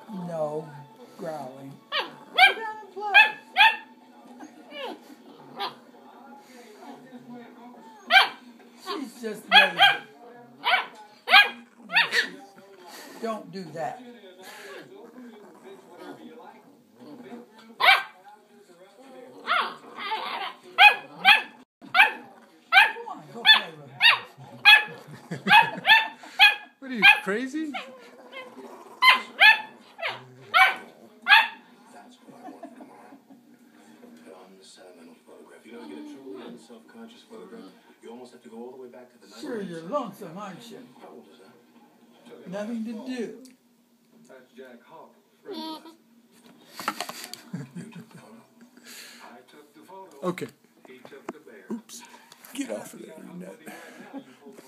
No, growling. Sit down and play. She's just lazy. Don't do that. Come on, go play with her. What are you, crazy? You know, to get a truly self-conscious photograph, you almost have to go all the way back to the 90s. Sure, you're lonesome, aren't you? How old is that? Nothing to do. That's Jack Hawk. You took the photo? I took the photo. Okay. He took the bear. Oops. Get off of there, you nut.